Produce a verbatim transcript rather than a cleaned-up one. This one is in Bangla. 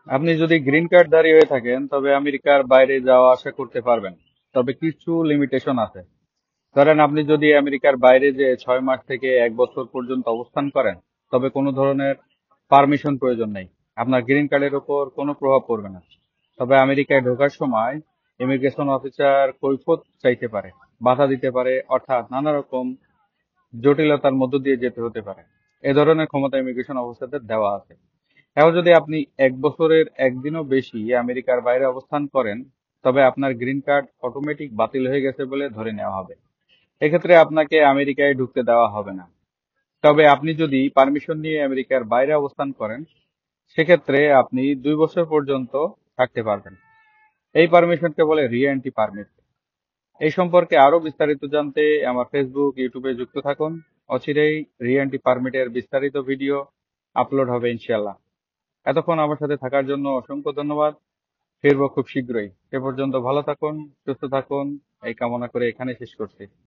আপনি যদি গ্রিন কার্ডধারী হয়ে থাকেন তবে আমেরিকার বাইরে যাওয়া আসা করতে পারবেন। তবে কিছু লিমিটেশন আছে। ধরেন আপনি যদি আমেরিকার বাইরে যে ছয় মাস থেকে এক বছর পর্যন্ত অবস্থান করেন তবে কোনো ধরনের পারমিশন প্রয়োজন নেই। আপনার গ্রিন কার্ডের উপর কোনো প্রভাব পড়বে না। তবে আমেরিকায় ঢোকার সময় ইমিগ্রেশন অফিসার কৈফিয়ত চাইতে পারে, বাধা দিতে পারে, অর্থাৎ নানা রকম জটিলতার মধ্য দিয়ে যেতে হতে পারে। এ ধরনের ক্ষমতা ইমিগ্রেশন অফিসারদের দেওয়া আছে। এখন যদি আপনি এক বছরের একদিনও বেশি আমেরিকার বাইরে অবস্থান করেন তবে আপনার গ্রিন কার্ড অটোমেটিক বাতিল হয়ে গেছে বলে ধরে নেওয়া হবে। এক্ষেত্রে আপনাকে আমেরিকায় ঢুকতে দেওয়া হবে না। তবে আপনি যদি পারমিশন নিয়ে আমেরিকার বাইরে অবস্থান করেন সেক্ষেত্রে আপনি দুই বছর পর্যন্ত থাকতে পারবেন। এই পারমিশনকে বলে রি এন্ট্রি পারমিট। এই সম্পর্কে আরো বিস্তারিত জানতে আমার ফেসবুক, ইউটিউবে যুক্ত থাকুন। অচিরেই রি এন্ট্রি পারমিটের বিস্তারিত ভিডিও আপলোড হবে ইনশাল্লাহ। এতক্ষণ আমার সাথে থাকার জন্য অসংখ্য ধন্যবাদ। ফিরবো খুব শীঘ্রই। সে পর্যন্ত ভালো থাকুন, সুস্থ থাকুন, এই কামনা করে এখানে শেষ করছি।